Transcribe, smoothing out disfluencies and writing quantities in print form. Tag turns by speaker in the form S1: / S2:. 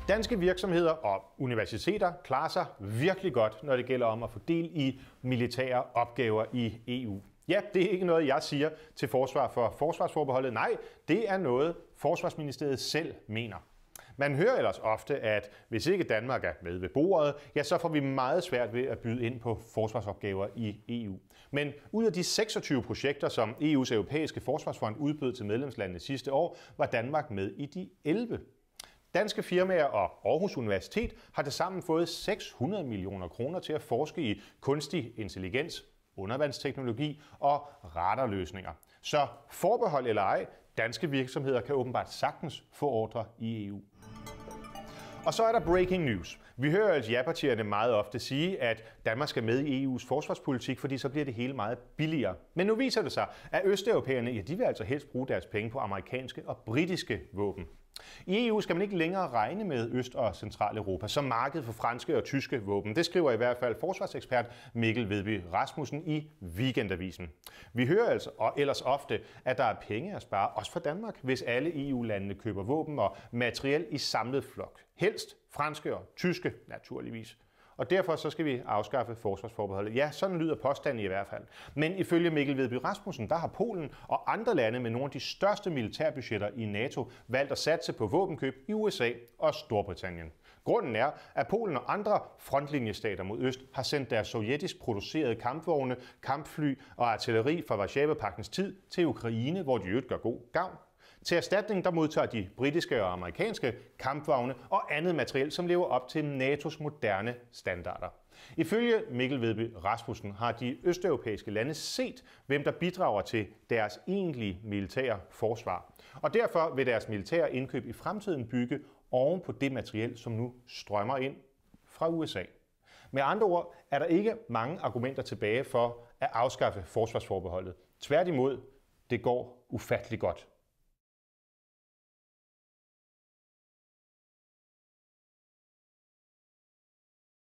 S1: Danske virksomheder og universiteter klarer sig virkelig godt, når det gælder om at få del i militære opgaver i EU. Ja, det er ikke noget, jeg siger til forsvar for forsvarsforbeholdet. Nej, det er noget, Forsvarsministeriet selv mener. Man hører ellers ofte, at hvis ikke Danmark er med ved bordet, ja, så får vi meget svært ved at byde ind på forsvarsopgaver i EU. Men ud af de 26 projekter, som EU's europæiske forsvarsfond udbød til medlemslandene sidste år, var Danmark med i de 11. Danske firmaer og Aarhus Universitet har tilsammen fået 600 millioner kroner til at forske i kunstig intelligens, undervandsteknologi og radarløsninger. Så forbehold eller ej, danske virksomheder kan åbenbart sagtens få ordre i EU. Og så er der breaking news. Vi hører altså ja-partierne meget ofte sige, at Danmark skal med i EU's forsvarspolitik, fordi så bliver det hele meget billigere. Men nu viser det sig, at østeuropæerne, ja, de vil altså helst bruge deres penge på amerikanske og britiske våben. I EU skal man ikke længere regne med Øst- og Centraleuropa som marked for franske og tyske våben. Det skriver i hvert fald forsvarsekspert Mikkel Vedby Rasmussen i Weekendavisen. Vi hører altså ellers ofte, at der er penge at spare, også for Danmark, hvis alle EU-landene køber våben og materiel i samlet flok. Helst franske og tyske, naturligvis. Og derfor så skal vi afskaffe forsvarsforbeholdet. Ja, sådan lyder påstanden i hvert fald. Men ifølge Mikkel Vedby Rasmussen, der har Polen og andre lande med nogle af de største militærbudgetter i NATO valgt at satse på våbenkøb i USA og Storbritannien. Grunden er, at Polen og andre frontlinjestater mod øst har sendt deres sovjetisk producerede kampvogne, kampfly og artilleri fra Warszawapagtens tid til Ukraine, hvor de i øvrigt gør god gavn. Til erstatning der modtager de britiske og amerikanske kampvogne og andet materiel, som lever op til NATO's moderne standarder. Ifølge Mikkel Vedby Rasmussen har de østeuropæiske lande set, hvem der bidrager til deres egentlige militære forsvar. Og derfor vil deres militære indkøb i fremtiden bygge oven på det materiel, som nu strømmer ind fra USA. Med andre ord er der ikke mange argumenter tilbage for at afskaffe forsvarsforbeholdet. Tværtimod, det går ufattelig godt